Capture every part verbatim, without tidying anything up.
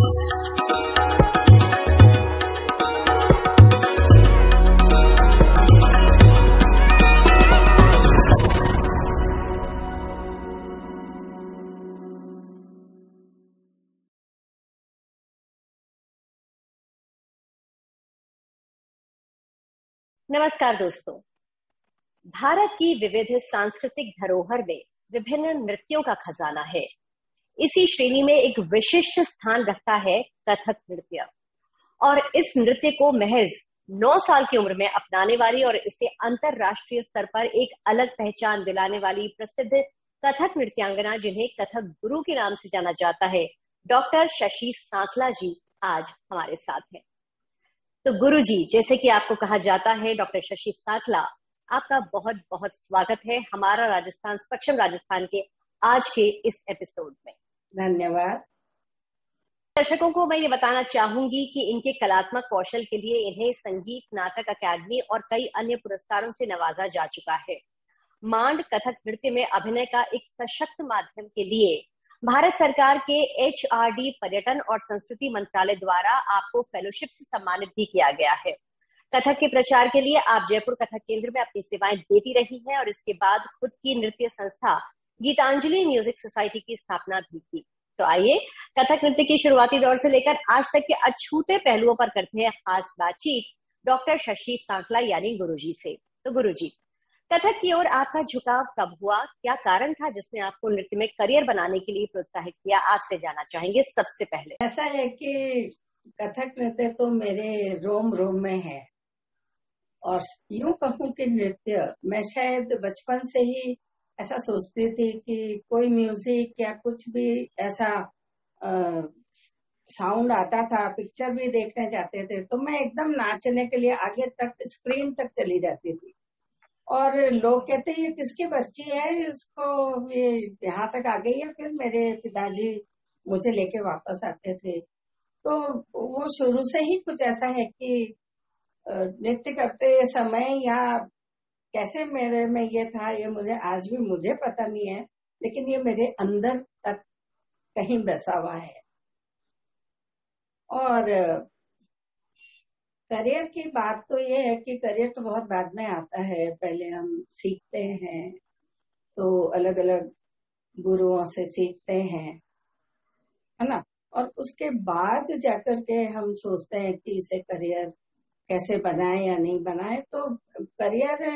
नमस्कार दोस्तों। भारत की विविध सांस्कृतिक धरोहर में विभिन्न नृत्यों का खजाना है। इसी श्रेणी में एक विशिष्ट स्थान रखता है कथक नृत्य। और इस नृत्य को महज नौ साल की उम्र में अपनाने वाली और इसे अंतरराष्ट्रीय स्तर पर एक अलग पहचान दिलाने वाली प्रसिद्ध कथक नृत्यांगना, जिन्हें कथक गुरु के नाम से जाना जाता है, डॉक्टर शशि सांखला जी आज हमारे साथ हैं। तो गुरु जी, जैसे कि आपको कहा जाता है, डॉक्टर शशि सांखला, आपका बहुत बहुत स्वागत है हमारा राजस्थान सक्षम राजस्थान के आज के इस एपिसोड में। धन्यवाद। दर्शकों को मैं ये बताना चाहूंगी कि इनके कलात्मक कौशल के लिए इन्हें संगीत नाटक अकादमी और कई अन्य पुरस्कारों से नवाजा जा चुका है। मांड कथक नृत्य में अभिनय का एक सशक्त माध्यम के लिए भारत सरकार के एच आर डी पर्यटन और संस्कृति मंत्रालय द्वारा आपको फेलोशिप से सम्मानित भी किया गया है। कथक के प्रचार के लिए आप जयपुर कथक केंद्र में अपनी सेवाएं देती रही हैं और इसके बाद खुद की नृत्य संस्था गीतांजलि म्यूजिक सोसाइटी की स्थापना भी की। तो आइए कथक नृत्य की शुरुआती दौर से लेकर आज तक के अछूते पहलुओं पर करते हैं खास बातचीत डॉक्टर शशि सांखला यानी गुरुजी से। तो गुरुजी, कथक की ओर आपका झुकाव कब हुआ, क्या कारण था जिसने आपको नृत्य में करियर बनाने के लिए प्रोत्साहित किया, आपसे जानना चाहेंगे सबसे पहले। ऐसा है कि कथक नृत्य तो मेरे रोम रोम में है और यूं कहूं कि नृत्य मैं शायद बचपन से ही ऐसा सोचती थी कि कोई म्यूजिक या कुछ भी ऐसा साउंड आता था, पिक्चर भी देखने जाते थे तो मैं एकदम नाचने के लिए आगे तक स्क्रीन तक चली जाती थी। और लोग कहते ये किसकी बच्ची है, इसको ये यहाँ तक आ गई है। फिर मेरे पिताजी मुझे लेके वापस आते थे। तो वो शुरू से ही कुछ ऐसा है कि नृत्य करते समय या कैसे मेरे में ये था, ये मुझे आज भी मुझे पता नहीं है, लेकिन ये मेरे अंदर तक कहीं बसा हुआ है। और करियर की बात तो ये है कि करियर तो बहुत बाद में आता है। पहले हम सीखते हैं तो अलग अलग गुरुओं से सीखते हैं, है ना, और उसके बाद जाकर के हम सोचते हैं कि इसे करियर कैसे बनाए या नहीं बनाए। तो करियर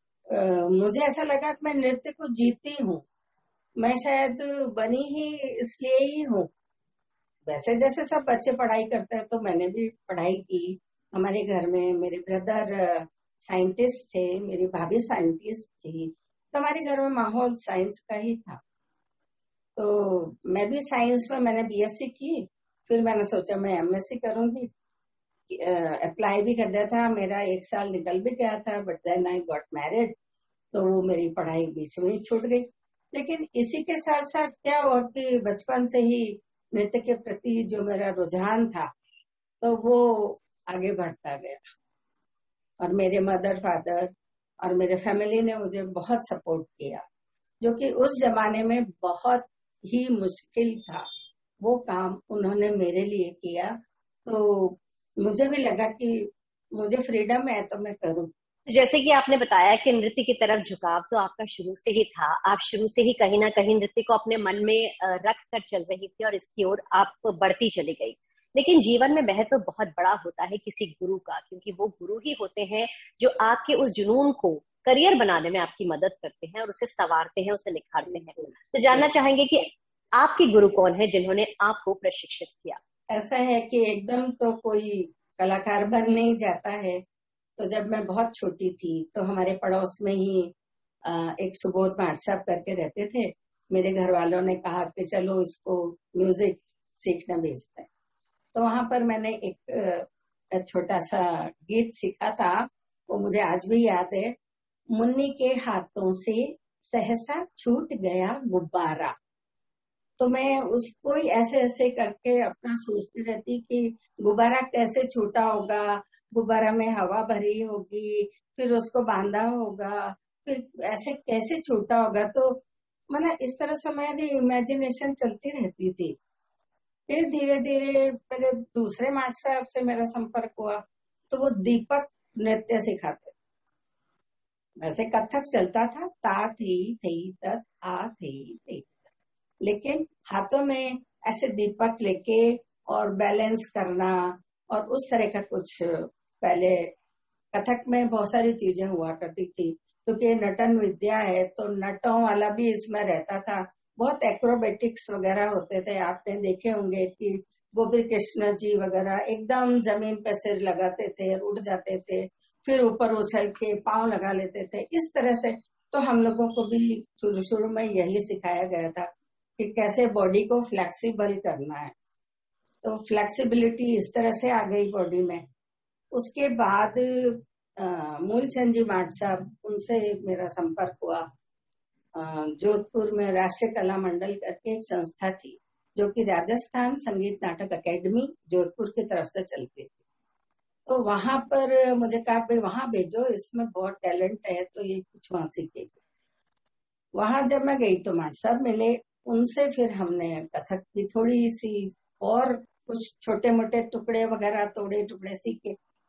मुझे ऐसा लगा कि मैं नृत्य को जीती हूँ। मैं शायद बनी ही इसलिए ही हूँ। वैसे जैसे सब बच्चे पढ़ाई करते हैं तो मैंने भी पढ़ाई की। हमारे घर में मेरे ब्रदर साइंटिस्ट थे, मेरी भाभी साइंटिस्ट थी, तो हमारे घर में माहौल साइंस का ही था। तो मैं भी साइंस में मैंने बी एस सी की। फिर मैंने सोचा मैं एम एस सी करूंगी। अप्लाई भी कर दिया था, मेरा एक साल निकल भी गया था, but then I got married. तो वो मेरी पढ़ाई बीच में ही छूट गई। लेकिन इसी के साथ साथ क्या हुआ कि बचपन से ही नृत्य के प्रति जो मेरा रुझान था तो वो आगे बढ़ता गया। और मेरे मदर फादर और मेरे फैमिली ने मुझे बहुत सपोर्ट किया, जो कि उस जमाने में बहुत ही मुश्किल था। वो काम उन्होंने मेरे लिए किया। तो मुझे भी लगा कि मुझे फ्रीडम है तो मैं करूं। जैसे कि आपने बताया कि नृत्य की तरफ झुकाव तो आपका शुरू से ही था। आप शुरू से ही कहीं ना कहीं नृत्य को अपने मन में रख कर चल रही थी और इसकी ओर आप बढ़ती चली गई। लेकिन जीवन में महत्व बहुत बड़ा होता है किसी गुरु का, क्योंकि वो गुरु ही होते हैं जो आपके उस जुनून को करियर बनाने में आपकी मदद करते हैं और उसे संवारते हैं, उसे निखारते हैं। तो जानना चाहेंगे कि आपके गुरु कौन है जिन्होंने आपको प्रशिक्षित किया? ऐसा है कि एकदम तो कोई कलाकार बन नहीं जाता है। तो जब मैं बहुत छोटी थी तो हमारे पड़ोस में ही एक सुबोध भाट साहब करके रहते थे। मेरे घर वालों ने कहा कि चलो इसको म्यूजिक सीखने भेजते हैं। तो वहां पर मैंने एक छोटा सा गीत सीखा था, वो मुझे आज भी याद है। मुन्नी के हाथों से सहसा छूट गया गुब्बारा। तो मैं उसको ही ऐसे ऐसे करके अपना सोचती रहती कि गुब्बारा कैसे छूटा होगा, गुब्बारा में हवा भरी होगी, फिर उसको बांधा होगा, फिर ऐसे कैसे छूटा होगा। तो मतलब इस तरह से मेरी इमेजिनेशन चलती रहती थी। फिर धीरे धीरे मेरे दूसरे मास्टर साहब से मेरा संपर्क हुआ, तो वो दीपक नृत्य सिखाते। वैसे कथक चलता था, ता थी थी तत आ थी थी, लेकिन हाथों में ऐसे दीपक लेके और बैलेंस करना और उस तरह का कुछ, पहले कथक में बहुत सारी चीजें हुआ करती थी, क्योंकि तो नटन विद्या है तो नटों वाला भी इसमें रहता था। बहुत एक्रोबेटिक्स वगैरह होते थे, आपने देखे होंगे कि गोपी कृष्ण जी वगैरह एकदम जमीन पे सिर लगाते थे, उठ जाते थे, फिर ऊपर उछल के पांव लगा लेते थे, इस तरह से। तो हम लोगों को भी शुरू शुरू में यही सिखाया गया था कि कैसे बॉडी को फ्लेक्सिबल करना है। तो फ्लेक्सिबिलिटी इस तरह से आ गई बॉडी में। उसके बाद मूलचंद जी माट साहब, उनसे मेरा संपर्क हुआ। जोधपुर में राष्ट्रीय कला मंडल करके एक संस्था थी, जो कि राजस्थान संगीत नाटक अकेडमी जोधपुर की तरफ से चलती थी। तो वहां पर मुझे कहा भाई वहां भेजो, इसमें बहुत टैलेंट है, तो ये कुछ वहां सीखेगी। वहां जब मैं गई तो माट साहब मिले, उनसे फिर हमने कथक की थोड़ी सी और कुछ छोटे मोटे टुकड़े वगैरह, तोड़े टुकड़े सीखे।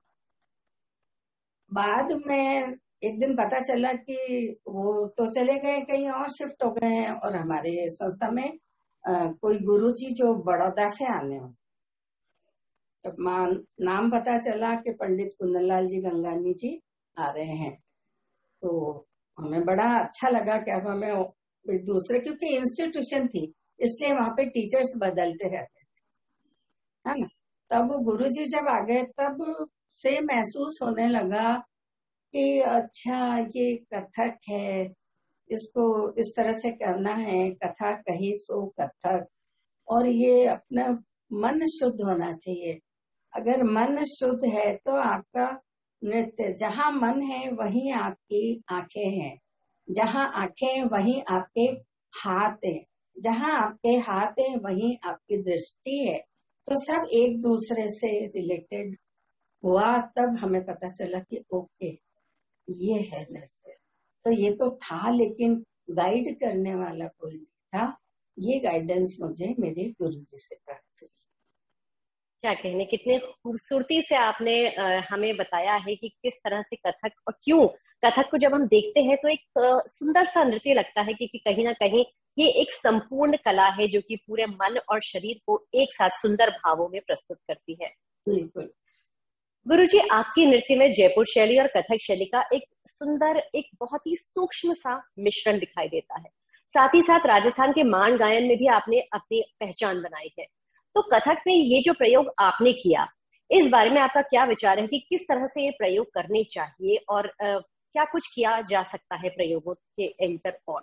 बाद में एक दिन पता चला कि वो तो चले गए, कहीं और शिफ्ट हो गए हैं, और हमारे संस्था में आ, कोई गुरुजी जो बड़ौदा से आने हो। तो नाम पता चला कि पंडित कुंदनलाल जी गंगानी जी आ रहे हैं। तो हमें बड़ा अच्छा लगा कि अब हमें दूसरे, क्योंकि इंस्टीट्यूशन थी इसलिए वहां पे टीचर्स बदलते रहते थे, है ना। तब वो गुरुजी जब आ गए तब से महसूस होने लगा कि अच्छा ये कथक है, इसको इस तरह से करना है, कथा कही सो कथक। और ये अपना मन शुद्ध होना चाहिए। अगर मन शुद्ध है तो आपका नृत्य, जहाँ मन है वहीं आपकी आंखें हैं, जहाँ आंखें वहीं आपके हाथ है, जहाँ आपके हाथ है वहीं आपकी दृष्टि है। तो सब एक दूसरे से रिलेटेड हुआ। तब हमें पता चला कि ओके ये है नृत्य। तो ये तो था, लेकिन गाइड करने वाला कोई नहीं था। ये गाइडेंस मुझे मेरे गुरुजी से प्राप्त हुई। क्या कहने, कितने खूबसूरती से आपने आ, हमें बताया है कि किस तरह से कथक, और क्यों कथक को जब हम देखते हैं तो एक आ, सुंदर सा नृत्य लगता है, क्योंकि कहीं ना कहीं ये एक संपूर्ण कला है जो कि पूरे मन और शरीर को एक साथ सुंदर भावों में प्रस्तुत करती है। बिल्कुल। गुरुजी, आपकी नृत्य में जयपुर शैली और कथक शैली का एक सुंदर, एक बहुत ही सूक्ष्म सा मिश्रण दिखाई देता है। साथ ही साथ राजस्थान के मान गायन में भी आपने अपनी पहचान बनाई है। तो कथक में ये जो प्रयोग आपने किया, इस बारे में आपका क्या विचार है कि किस तरह से ये प्रयोग करने चाहिए, और आ, क्या कुछ किया जा सकता है प्रयोगों के एंटर? और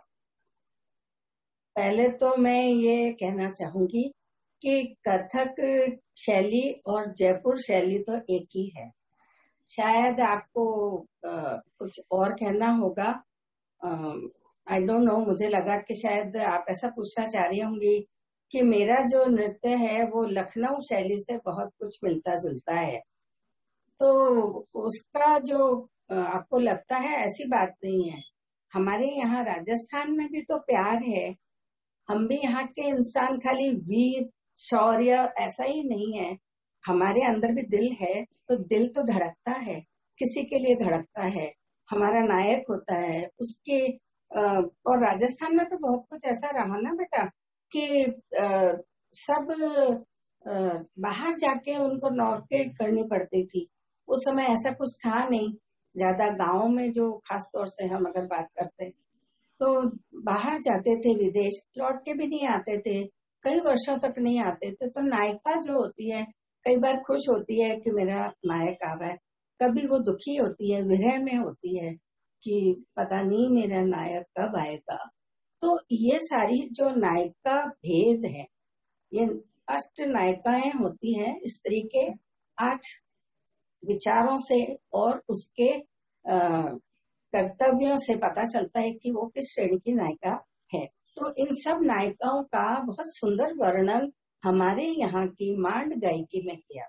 पहले तो मैं ये कहना चाहूंगी कि कथक शैली और जयपुर शैली तो एक ही है। शायद आपको आ, कुछ और कहना होगा, आई डोंट नो। मुझे लगा कि शायद आप ऐसा पूछना चाह रही होंगी कि मेरा जो नृत्य है वो लखनऊ शैली से बहुत कुछ मिलता जुलता है। तो उसका जो आपको लगता है, ऐसी बात नहीं है। हमारे यहाँ राजस्थान में भी तो प्यार है। हम भी यहाँ के इंसान खाली वीर शौर्य ऐसा ही नहीं है, हमारे अंदर भी दिल है। तो दिल तो धड़कता है, किसी के लिए धड़कता है, हमारा नायक होता है उसके। और राजस्थान में तो बहुत कुछ ऐसा रहा ना बेटा कि आ, सब आ, बाहर जाके उनको नौकरी करनी पड़ती थी। उस समय ऐसा कुछ था नहीं ज्यादा। गाँव में जो खास तौर से हम अगर बात करते तो बाहर जाते थे, विदेश लौट के भी नहीं आते थे, कई वर्षों तक नहीं आते थे। तो नायिका जो होती है कई बार खुश होती है कि मेरा नायक आ रहा है, कभी वो दुखी होती है, विरह में होती है कि पता नहीं मेरा नायक कब आएगा। तो ये सारी जो नायिका भेद है, ये अष्ट नायिकाएं होती हैं स्त्री के आठ विचारों से और उसके आ, कर्तव्यों से पता चलता है कि वो किस श्रेणी की नायिका है। तो इन सब नायिकाओं का बहुत सुंदर वर्णन हमारे यहाँ की मांड गायकी में किया,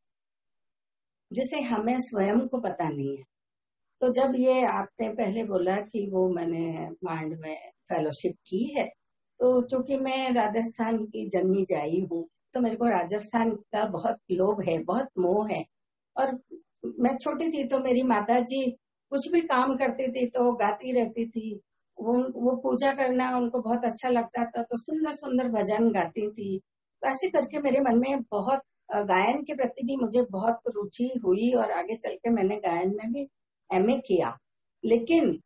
जिसे हमें स्वयं को पता नहीं है। तो जब ये आपने पहले बोला कि वो मैंने मांड में फेलोशिप की है, तो चूंकि मैं राजस्थान की जन्मी जाई हूँ, तो मेरे को राजस्थान का बहुत लोभ है, बहुत मोह है। और मैं छोटी थी तो मेरी माता जी कुछ भी काम करती थी तो गाती रहती थी। वो वो पूजा करना उनको बहुत अच्छा लगता था, तो सुंदर सुंदर भजन गाती थी। तो ऐसे करके मेरे मन में बहुत गायन के प्रति भी मुझे बहुत रुचि हुई, और आगे चल के मैंने गायन में भी एमए किया। लेकिन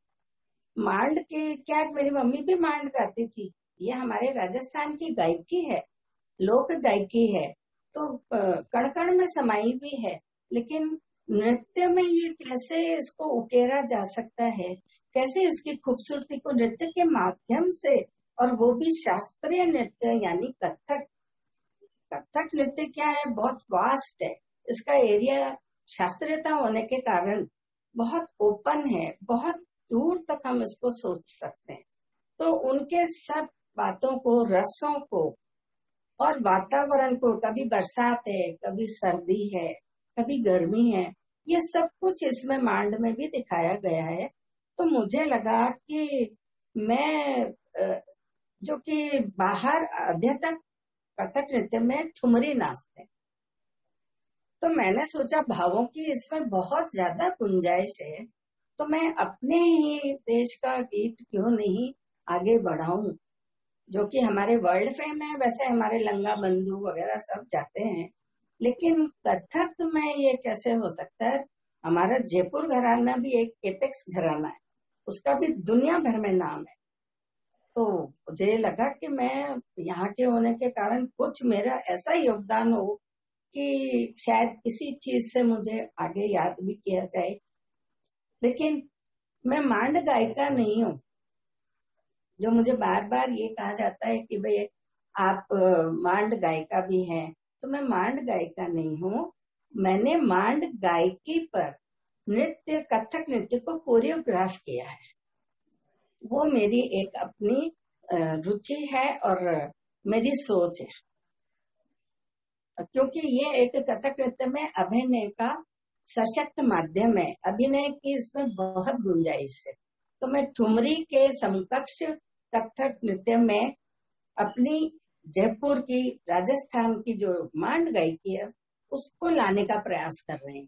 मांड के क्या, मेरी मम्मी भी मांड गाती थी। ये हमारे राजस्थान की गायकी है, लोक गायकी है, तो कण कण में समाई भी है। लेकिन नृत्य में ये कैसे इसको उकेरा जा सकता है, कैसे इसकी खूबसूरती को नृत्य के माध्यम से, और वो भी शास्त्रीय नृत्य यानी कथक। कथक नृत्य क्या है, बहुत वास्ट है। इसका एरिया शास्त्रीयता होने के कारण बहुत ओपन है, बहुत दूर तक हम इसको सोच सकते हैं। तो उनके सब बातों को, रसों को और वातावरण को, कभी बरसात है, कभी सर्दी है, कभी गर्मी है, ये सब कुछ इसमें मांड में भी दिखाया गया है। तो मुझे लगा कि मैं जो कि बाहर अध्यतक कथक नृत्य में ठुमरी नाचते, तो मैंने सोचा भावों की इसमें बहुत ज्यादा गुंजाइश है, तो मैं अपने ही देश का गीत क्यों नहीं आगे बढ़ाऊं, जो कि हमारे वर्ल्ड फेम है। वैसे हमारे लंगा बंधु वगैरह सब जाते हैं, लेकिन कथक में ये कैसे हो सकता है। हमारा जयपुर घराना भी एक एपेक्स घराना है, उसका भी दुनिया भर में नाम है। तो मुझे लगा कि मैं यहाँ के होने के कारण कुछ मेरा ऐसा योगदान हो कि शायद इसी चीज से मुझे आगे याद भी किया जाए। लेकिन मैं मांड गायिका नहीं हूँ, जो मुझे बार बार ये कहा जाता है कि भाई आप मांड गायिका भी हैं, तो मैं मांड गायिका नहीं हूँ। मैंने मांड गायकी पर नृत्य, कथक नृत्य को कोरियोग्राफ किया है। वो मेरी एक अपनी रुचि है और मेरी सोच है, क्योंकि ये एक कथक नृत्य में अभिनय का सशक्त माध्यम है। अभिनय की इसमें बहुत गुंजाइश है। तो मैं ठुमरी के समकक्ष कथक नृत्य में अपनी जयपुर की, राजस्थान की जो मांड गायकी है, उसको लाने का प्रयास कर रहे हैं।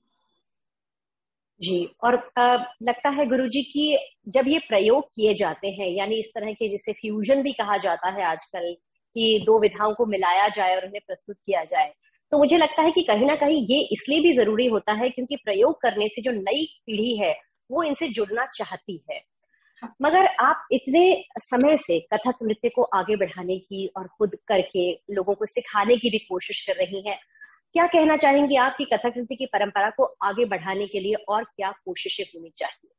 जी, और आ, लगता है गुरुजी कि जब ये प्रयोग किए जाते हैं, यानी इस तरह के जिसे फ्यूजन भी कहा जाता है आजकल, कि दो विधाओं को मिलाया जाए और उन्हें प्रस्तुत किया जाए, तो मुझे लगता है कि कहीं ना कहीं ये इसलिए भी जरूरी होता है क्योंकि प्रयोग करने से जो नई पीढ़ी है वो इनसे जुड़ना चाहती है। मगर आप इतने समय से कथक नृत्य को आगे बढ़ाने की और खुद करके लोगों को सिखाने की भी कोशिश कर रही हैं, क्या कहना चाहेंगी आप कि कथक नृत्य की परंपरा को आगे बढ़ाने के लिए और क्या कोशिशें होनी चाहिए?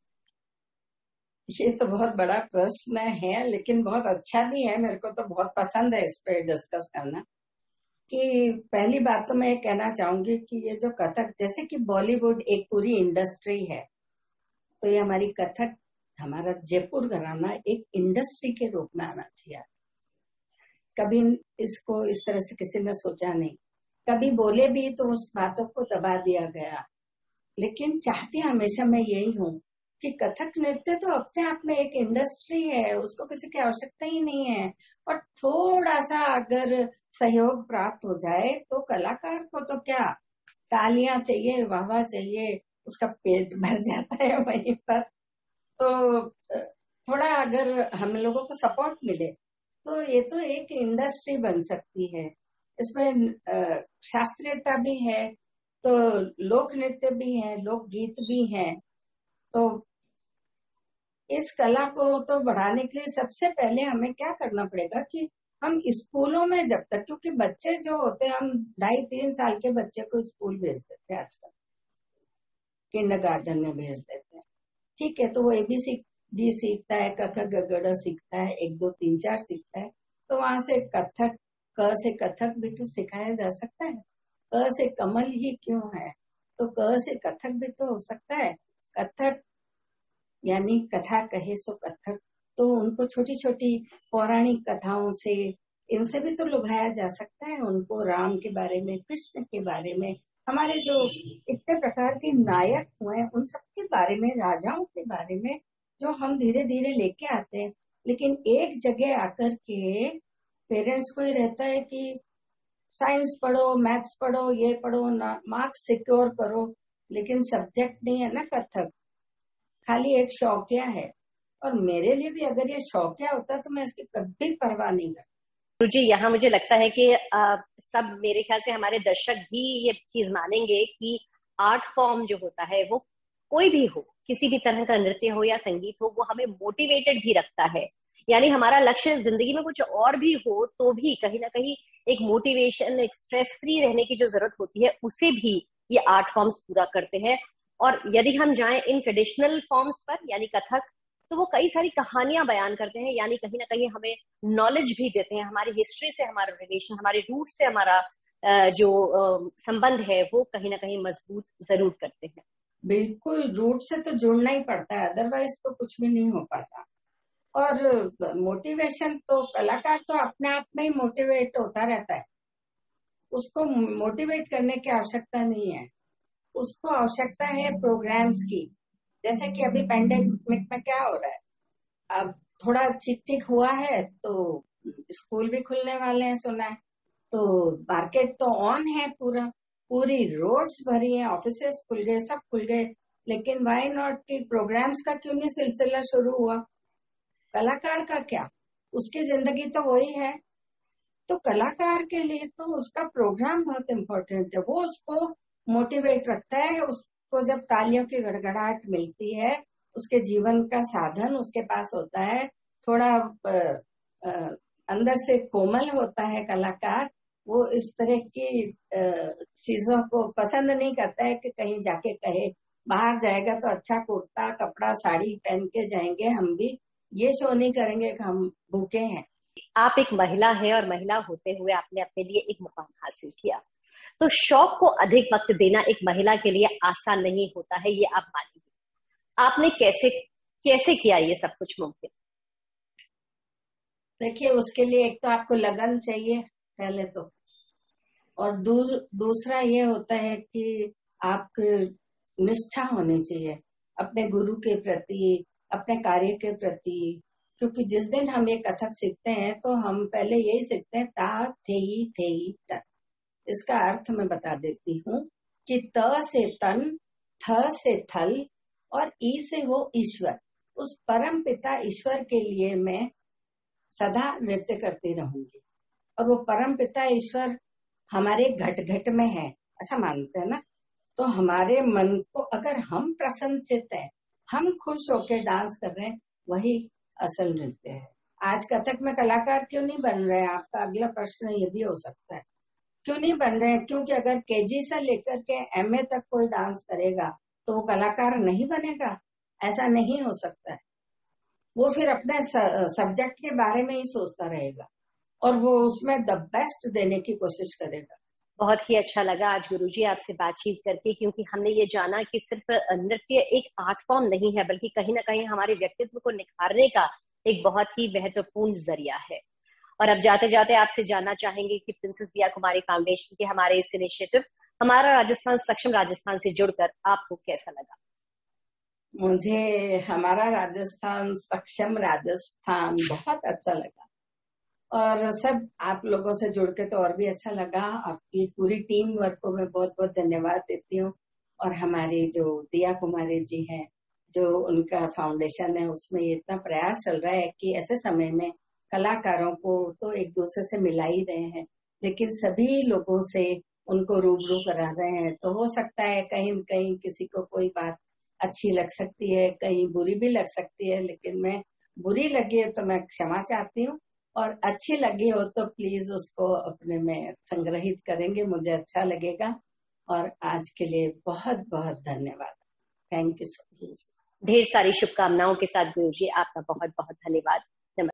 ये तो बहुत बड़ा प्रश्न है, लेकिन बहुत अच्छा भी है। मेरे को तो बहुत पसंद है इस पे डिस्कस करना। कि पहली बात तो मैं कहना चाहूंगी कि ये जो कथक, जैसे कि बॉलीवुड एक पूरी इंडस्ट्री है, तो ये हमारी कथक, हमारा जयपुर घराना एक इंडस्ट्री के रूप में आना चाहिए। कभी इसको इस तरह से किसी ने सोचा नहीं, कभी बोले भी तो उस बातों को दबा दिया गया। लेकिन चाहती हमेशा मैं यही हूँ कि कथक नृत्य तो अपने आप में एक इंडस्ट्री है, उसको किसी की आवश्यकता ही नहीं है। और थोड़ा सा अगर सहयोग प्राप्त हो जाए तो कलाकार को तो क्या तालियां चाहिए, वाहवा चाहिए, उसका पेट भर जाता है वहीं पर। तो थोड़ा अगर हम लोगों को सपोर्ट मिले तो ये तो एक इंडस्ट्री बन सकती है। इसमें शास्त्रीयता भी है, तो लोक नृत्य भी है, लोक गीत भी है। तो इस कला को तो बढ़ाने के लिए सबसे पहले हमें क्या करना पड़ेगा कि हम स्कूलों में जब तक, क्योंकि बच्चे जो होते हैं, हम ढाई तीन साल के बच्चे को स्कूल भेज देते हैं आजकल, किंडरगार्टन में भेज देते हैं। ठीक है, तो वो एबीसी जी सीखता है, क ख ग घ सीखता है, एक दो तीन चार सीखता है, तो वहां से कथक, क से कथक भी तो सिखाया जा सकता है। क से कमल ही क्यों है, तो क से कथक भी तो हो सकता है। कथक यानी कथा कहे सो कथक, तो उनको छोटी छोटी पौराणिक कथाओं से, इनसे भी तो लुभाया जा सकता है उनको। राम के बारे में, कृष्ण के बारे में, हमारे जो इतने प्रकार के नायक हुए हैं उन सब के बारे में, राजाओं के बारे में, जो हम धीरे धीरे लेके आते हैं। लेकिन एक जगह आकर के पेरेंट्स को ही रहता है कि साइंस पढ़ो, मैथ्स पढ़ो, ये पढ़ो, ना मार्क्स सिक्योर करो, लेकिन सब्जेक्ट नहीं है ना कथक, खाली एक शौकिया है। और मेरे लिए भी अगर ये शौकिया होता तो मैं इसकी कभी परवाह नहीं करती। जी, यहाँ मुझे लगता है कि आ, सब मेरे ख्याल से हमारे दर्शक भी ये चीज मानेंगे कि आर्ट फॉर्म जो होता है वो कोई भी हो, किसी भी तरह का नृत्य हो या संगीत हो, वो हमें मोटिवेटेड भी रखता है। यानी हमारा लक्ष्य जिंदगी में कुछ और भी हो तो भी कहीं ना कहीं एक मोटिवेशन, एक स्ट्रेस फ्री रहने की जो जरूरत होती है उसे भी ये आर्ट फॉर्म्स पूरा करते हैं। और यदि हम जाएं इन ट्रेडिशनल फॉर्म्स पर यानी कथक, तो वो कई सारी कहानियां बयान करते हैं, यानी कहीं ना कहीं हमें नॉलेज भी देते हैं, हमारी हिस्ट्री से हमारा रिलेशन, हमारे रूट से हमारा जो संबंध है वो कहीं ना कहीं मजबूत जरूर करते हैं। बिल्कुल, रूट से तो जुड़ना ही पड़ता है, अदरवाइज तो कुछ भी नहीं हो पाता। और मोटिवेशन तो कलाकार तो अपने आप में ही मोटिवेट होता रहता है, उसको मोटिवेट करने की आवश्यकता नहीं है, उसको आवश्यकता है प्रोग्राम्स की। जैसे कि अभी पैंडेमिक में क्या हो रहा है, अब थोड़ा ठीक ठीक हुआ है तो स्कूल भी खुलने वाले हैं सुना है, तो मार्केट तो ऑन है, पूरा पूरी रोड्स भरी है, ऑफिसेस खुल गए, सब खुल गए, लेकिन वाई नॉट कि प्रोग्राम्स का क्यों नहीं सिलसिला शुरू हुआ? कलाकार का क्या, उसकी जिंदगी तो वही है। तो कलाकार के लिए तो उसका प्रोग्राम बहुत इम्पोर्टेंट है, वो उसको मोटिवेट रखता है। उसको जब तालियों की गड़गड़ाहट मिलती है, उसके जीवन का साधन उसके पास होता है, थोड़ा आ, आ, अंदर से कोमल होता है कलाकार, वो इस तरह की चीजों को पसंद नहीं करता है कि कहीं जाके कहे, बाहर जाएगा तो अच्छा कुर्ता कपड़ा साड़ी पहन के जाएंगे, हम भी ये शो नहीं करेंगे कि हम भूखे हैं। आप एक महिला है और महिला होते हुए आपने अपने लिए एक मुकाम हासिल किया, तो शौक को अधिक वक्त देना एक महिला के लिए आसान नहीं होता है, ये आप मानिए। आपने कैसे कैसे किया ये सब कुछ मुमकिन? देखिए, उसके लिए एक तो आपको लगन चाहिए पहले तो, और दूर, दूसरा ये होता है कि आपकी निष्ठा होनी चाहिए अपने गुरु के प्रति, अपने कार्य के प्रति। क्योंकि जिस दिन हम ये कथक सीखते हैं तो हम पहले यही सीखते हैं ता थे ही थे ही तन। इसका अर्थ मैं बता देती हूँ कि त से तन, थ से थल और ई से वो ईश्वर, उस परम पिता ईश्वर के लिए मैं सदा नृत्य करती रहूंगी। और वो परम पिता ईश्वर हमारे घट घट में है, ऐसा मानते हैं ना। तो हमारे मन को अगर हम प्रसन्नचित्त है, हम खुश होकर डांस कर रहे हैं, वही असल नृत्य है। आज कथक में कलाकार क्यों नहीं बन रहे हैं? आपका अगला प्रश्न ये भी हो सकता है, क्यों नहीं बन रहे हैं? क्योंकि अगर केजी से लेकर के एमए तक कोई डांस करेगा तो वो कलाकार नहीं बनेगा, ऐसा नहीं हो सकता है। वो फिर अपने सब्जेक्ट के बारे में ही सोचता रहेगा और वो उसमें द बेस्ट देने की कोशिश करेगा। बहुत ही अच्छा लगा आज गुरुजी आपसे बातचीत करके, क्योंकि हमने ये जाना कि सिर्फ नृत्य एक आर्ट फॉर्म नहीं है, बल्कि कहीं ना कहीं हमारे व्यक्तित्व को निखारने का एक बहुत ही महत्वपूर्ण जरिया है। और अब जाते जाते आपसे जानना चाहेंगे कि प्रिंसेस दिया कुमारी फाउंडेशन के हमारे इस इनिशिएटिव हमारा राजस्थान सक्षम राजस्थान से जुड़कर आपको कैसा लगा? मुझे हमारा राजस्थान सक्षम राजस्थान बहुत अच्छा लगा, और सब आप लोगों से जुड़ के तो और भी अच्छा लगा। आपकी पूरी टीम वर्क को मैं बहुत बहुत धन्यवाद देती हूँ। और हमारी जो दिया कुमारी जी हैं, जो उनका फाउंडेशन है, उसमें इतना प्रयास चल रहा है कि ऐसे समय में कलाकारों को तो एक दूसरे से मिला ही रहे हैं, लेकिन सभी लोगों से उनको रूबरू करा रहे हैं। तो हो सकता है कहीं कहीं किसी को कोई बात अच्छी लग सकती है, कहीं बुरी भी लग सकती है, लेकिन मैं बुरी लगी है तो मैं क्षमा चाहती हूँ, और अच्छी लगी हो तो प्लीज उसको अपने में संग्रहित करेंगे, मुझे अच्छा लगेगा। और आज के लिए बहुत बहुत धन्यवाद। Thank you so much. ढेर सारी शुभकामनाओं के साथ गुरुजी आपका बहुत बहुत धन्यवाद।